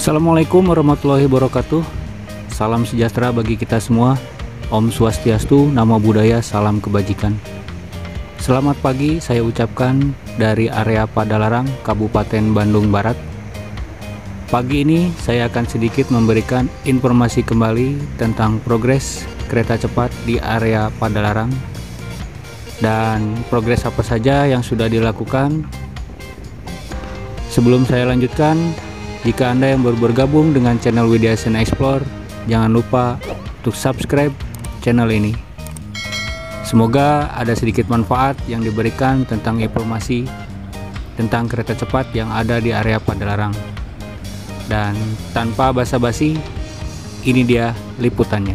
Assalamualaikum warahmatullahi wabarakatuh. Salam sejahtera bagi kita semua. Om Swastiastu, Namo Buddhaya, salam kebajikan. Selamat pagi saya ucapkan dari area Padalarang, Kabupaten Bandung Barat. Pagi ini saya akan sedikit memberikan informasi kembali tentang progres kereta cepat di area Padalarang dan progres apa saja yang sudah dilakukan. Sebelum saya lanjutkan, jika Anda yang baru bergabung dengan channel Widiasena Explore, jangan lupa untuk subscribe channel ini. Semoga ada sedikit manfaat yang diberikan tentang informasi tentang kereta cepat yang ada di area Padalarang. Dan tanpa basa-basi, ini dia liputannya.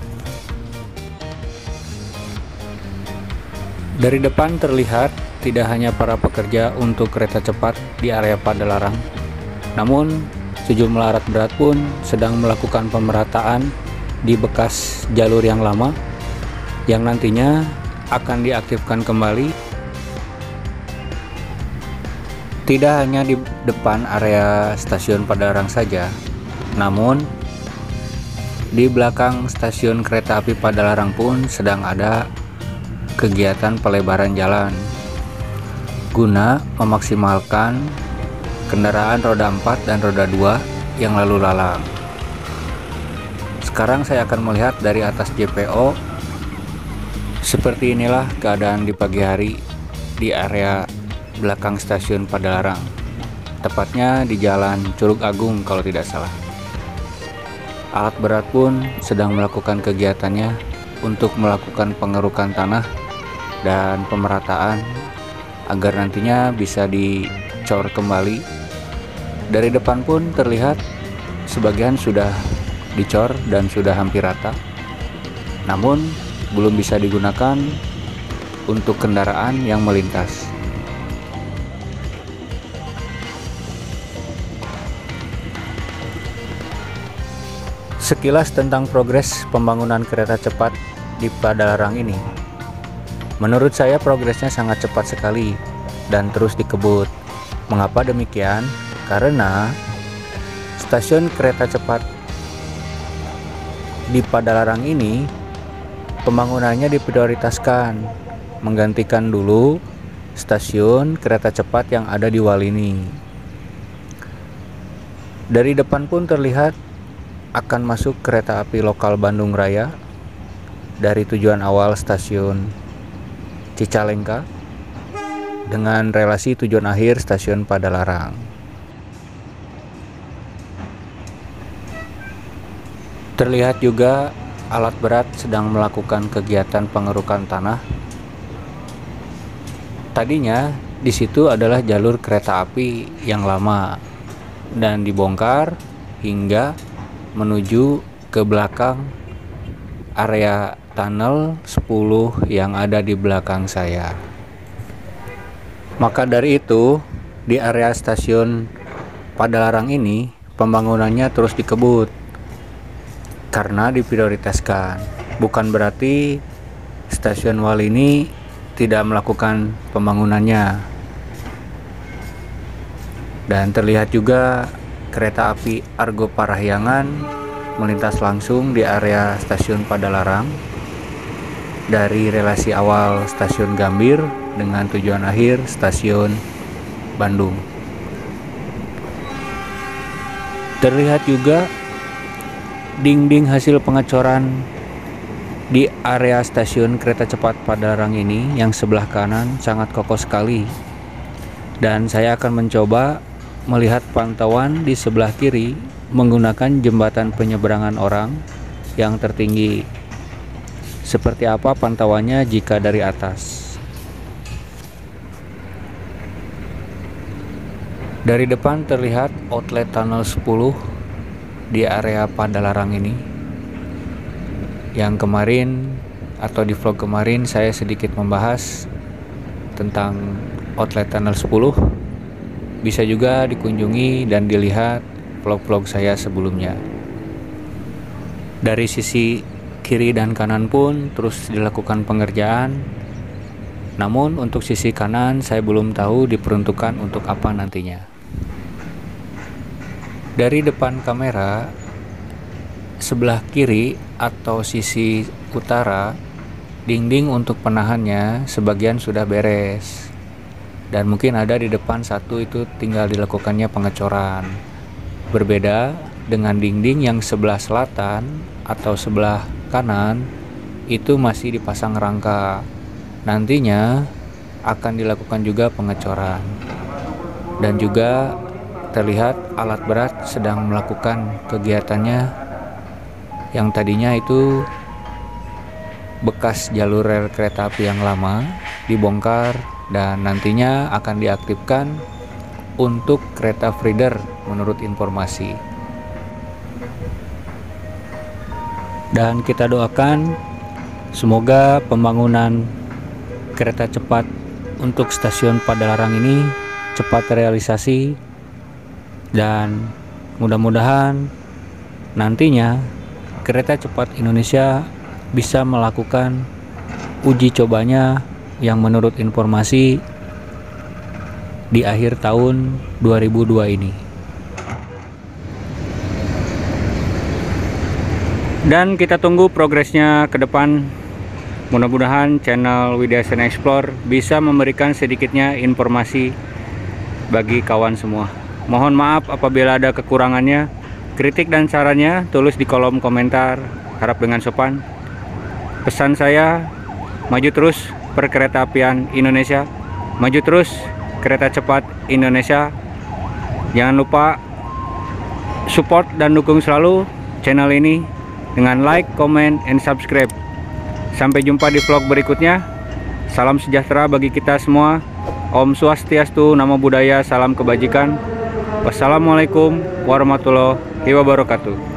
Dari depan terlihat tidak hanya para pekerja untuk kereta cepat di area Padalarang, namun sejumlah alat berat pun sedang melakukan pemerataan di bekas jalur yang lama yang nantinya akan diaktifkan kembali. Tidak hanya di depan area stasiun Padalarang saja, namun di belakang stasiun kereta api Padalarang pun sedang ada kegiatan pelebaran jalan guna memaksimalkan kendaraan roda 4 dan roda 2 yang lalu lalang. Sekarang saya akan melihat dari atas JPO. Seperti inilah keadaan di pagi hari di area belakang stasiun Padalarang, tepatnya di Jalan Curug Agung kalau tidak salah. Alat berat pun sedang melakukan kegiatannya untuk melakukan pengerukan tanah dan pemerataan agar nantinya bisa dicor kembali. Dari depan pun terlihat sebagian sudah dicor dan sudah hampir rata, namun belum bisa digunakan untuk kendaraan yang melintas. Sekilas tentang progres pembangunan kereta cepat di Padalarang ini. Menurut saya progresnya sangat cepat sekali dan terus dikebut. Mengapa demikian? Karena stasiun kereta cepat di Padalarang ini pembangunannya diprioritaskan, menggantikan dulu stasiun kereta cepat yang ada di Walini. Dari depan pun terlihat akan masuk kereta api lokal Bandung Raya dari tujuan awal stasiun Cicalengka dengan relasi tujuan akhir stasiun Padalarang. Terlihat juga alat berat sedang melakukan kegiatan pengerukan tanah. Tadinya di situ adalah jalur kereta api yang lama dan dibongkar hingga menuju ke belakang area tunnel 10 yang ada di belakang saya. Maka dari itu, di area stasiun Padalarang ini pembangunannya terus dikebut karena diprioritaskan. Bukan berarti stasiun Walini tidak melakukan pembangunannya. Dan terlihat juga kereta api Argo Parahyangan melintas langsung di area stasiun Padalarang dari relasi awal stasiun Gambir dengan tujuan akhir stasiun Bandung. Terlihat juga dinding hasil pengecoran di area stasiun kereta cepat Padalarang ini yang sebelah kanan sangat kokoh sekali, dan saya akan mencoba melihat pantauan di sebelah kiri menggunakan jembatan penyeberangan orang yang tertinggi. Seperti apa pantauannya jika dari atas. Dari depan terlihat outlet tunnel 10 di area Padalarang ini, yang kemarin atau di vlog kemarin saya sedikit membahas tentang outlet tunnel 10. Bisa juga dikunjungi dan dilihat vlog-vlog saya sebelumnya. Dari sisi kiri dan kanan pun terus dilakukan pengerjaan, namun untuk sisi kanan saya belum tahu diperuntukkan untuk apa nantinya. Dari depan kamera sebelah kiri atau sisi utara, dinding untuk penahannya sebagian sudah beres, dan mungkin ada di depan satu, itu tinggal dilakukannya pengecoran. Berbeda dengan dinding yang sebelah selatan atau sebelah kanan, itu masih dipasang rangka. Nantinya akan dilakukan juga pengecoran. Dan juga terlihat alat berat sedang melakukan kegiatannya, yang tadinya itu bekas jalur rel kereta api yang lama dibongkar dan nantinya akan diaktifkan untuk kereta feeder menurut informasi. Dan kita doakan semoga pembangunan kereta cepat untuk stasiun Padalarang ini cepat terrealisasi, dan mudah-mudahan nantinya kereta cepat Indonesia bisa melakukan uji cobanya yang menurut informasi di akhir tahun 2002 ini. Dan kita tunggu progresnya ke depan. Mudah-mudahan channel Widyasena Explore bisa memberikan sedikitnya informasi bagi kawan semua. Mohon maaf apabila ada kekurangannya. Kritik dan sarannya tulis di kolom komentar, harap dengan sopan. Pesan saya, maju terus perkeretaapian Indonesia, maju terus kereta cepat Indonesia. Jangan lupa support dan dukung selalu channel ini dengan like, comment, and subscribe. Sampai jumpa di vlog berikutnya. Salam sejahtera bagi kita semua. Om Swastiastu, Namo Buddhaya, salam kebajikan. Wassalamualaikum warahmatullahi wabarakatuh.